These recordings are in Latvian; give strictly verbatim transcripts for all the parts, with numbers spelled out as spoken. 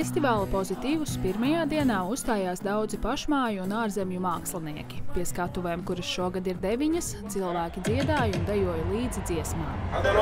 Festivāla pozitīvus pirmajā dienā uzstājās daudzi pašmāju un ārzemju mākslinieki. Pie skatuvēm, kuras šogad ir deviņas, cilvēki dziedāja un dejoja līdzi dziesmām.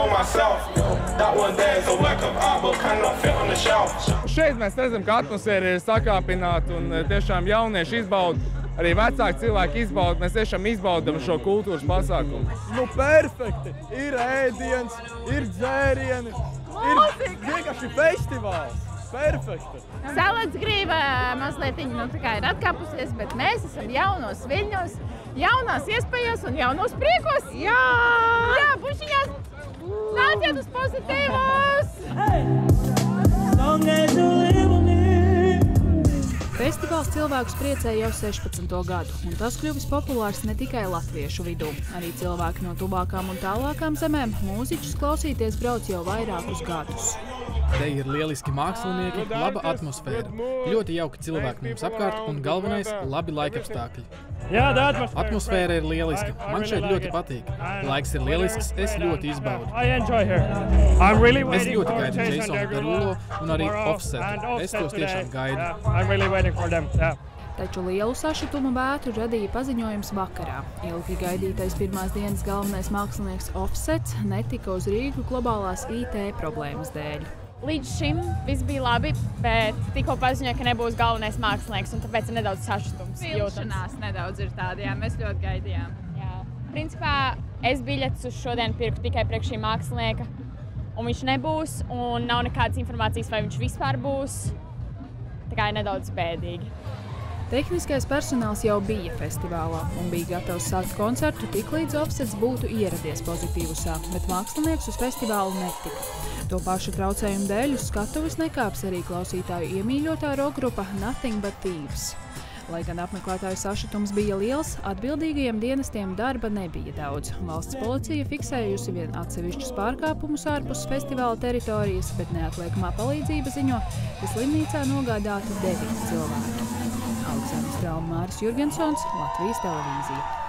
Šeit mēs redzam, ka atmosfēra ir sakāpināta un tiešām jaunieši izbauda, arī vecāki cilvēki izbauda. Mēs tiešām izbaudam šo kultūras pasākumu. Nu, perfekti! Ir ēdiens, ir dzērieni, ir vienkārši festivāls. Perfekti! Salats grība mazliet nu, tā kā ir atkāpusies, bet mēs esam jaunos viļņos, jaunās iespējas un jaunos priekos. Jā! Jā, pušiņās! Nāciet uz pozitīvos! Festivāls cilvēkus priecē jau sešpadsmito gadu, un tas kļuvis populārs ne tikai latviešu vidū. Arī cilvēki no tuvākām un tālākām zemēm mūziķus klausīties brauc jau vairākus gadus. Te ir lieliski mākslinieki, laba atmosfēra, ļoti jauki cilvēki mums apkārt un galvenais – labi laikapstākļi. Atmosfēra ir lieliska, man šeit ļoti patīk. Laiks ir lielisks, es ļoti izbaudu. Es ļoti gaidu Jasonu Derulo un arī Offsetu. Es tos tiešām gaidu. Taču lielu sašutumu vētru radīja paziņojums vakarā. Ilgi gaidītais pirmās dienas galvenais mākslinieks Offsets netika uz Rīgu globālās I T problēmas dēļ. Līdz šim viss bija labi, bet tikko paziņoja, ka nebūs galvenais mākslinieks, un tāpēc ir nedaudz sašutums. Vilšanās nedaudz ir tāda, jā, mēs ļoti gaidījām. Jā. Principā es biļetes uz šodien pirku tikai priekš šī mākslinieka, un viņš nebūs, un nav nekādas informācijas, vai viņš vispār būs. Tā kā ir nedaudz bēdīgi. Tehniskais personāls jau bija festivālā un bija gatavs sākt koncertu tiklīdz Offsets būtu ieradies pozitīvusā, bet mākslinieks uz festivālu netika. To pašu traucējumu dēļ uz skatuves nekāps arī klausītāju iemīļotā rokgrupa Nothing But Thieves. Lai gan apmeklētāju sašutums bija liels, atbildīgajiem dienestiem darba nebija daudz. Valsts policija fiksējusi vien atsevišķus pārkāpumus ārpus festivāla teritorijas, bet neatliekamā palīdzība ziņo, ka slimnīcā nogādāti deviņi cilvēki. Aleksandrs Trauma, Māris Jurgensons, Latvijas televīzija.